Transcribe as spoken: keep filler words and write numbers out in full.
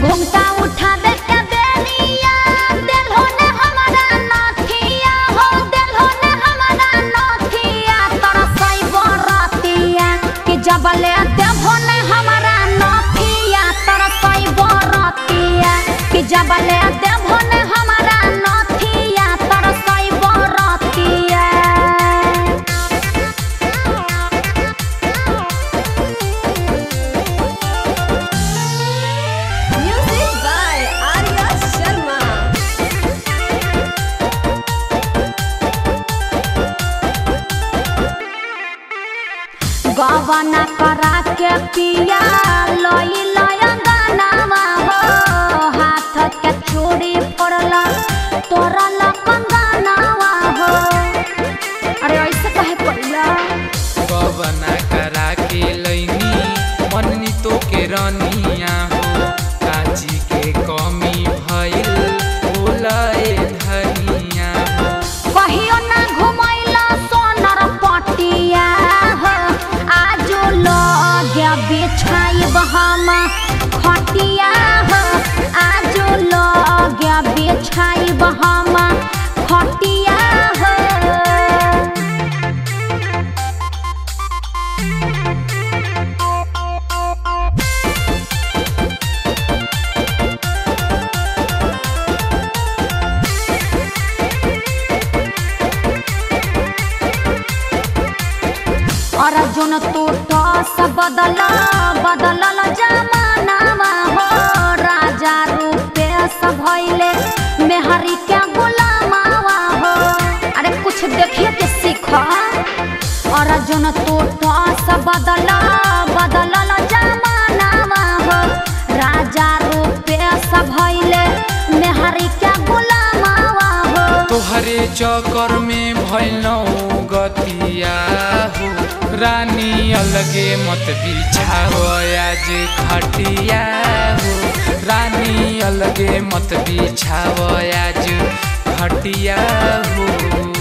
घूमता उठा दे के बेनिया दिल होने हमारा नथिया हो दिल होने हमारा नथिया तोरा सई बरतिया कि जबले देव होने हमारा नथिया तोरा सई बरतिया कि जबले देव होने हमारा नथिया तोरा सई बरतिया। गवना करा के पिया लई लयंगनावा हो हाथ के चूड़ी पड़ला तोरल कंगनावा हो। अरे ऐसे कहे पड़ला गवना करा के लईनी मननी तो के रनिया हो काजी के कमी भइल बोलाए धनिया हो। कहियो ना घुमैला सोनर पटिया हो आजो लगे बिछाइब हम खटिया हो आजो लगे बिछाइब हम खटिया हो। और जोन तो टॉस बदल बदलल जमानावा हो राजा रूपे सब भइले मेहरी के गुलामावा हो। अरे कुछ देखिए के सीख और जोन तो टॉस बदल बदलल जमानावा हो राजा रूपे सब भइले मेहरी के गुलामावा हो। तोहरे चक्कर में भइलौ गतिया हो रानी अलगे मत बिछाओ आज खटिया हो रानी अलगे मत बिछाओ आज खटिया हो।